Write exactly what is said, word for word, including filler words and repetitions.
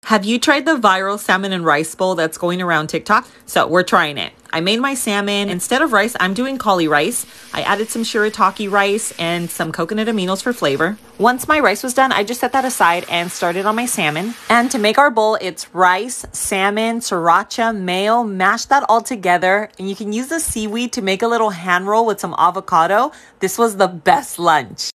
Have you tried the viral salmon and rice bowl that's going around TikTok? So we're trying it. I made my salmon. Instead of rice, I'm doing cauli rice. I added some shirataki rice and some coconut aminos for flavor. Once my rice was done, I just set that aside and started on my salmon. And to make our bowl, it's rice, salmon, sriracha, mayo, mash that all together. And you can use the seaweed to make a little hand roll with some avocado. This was the best lunch.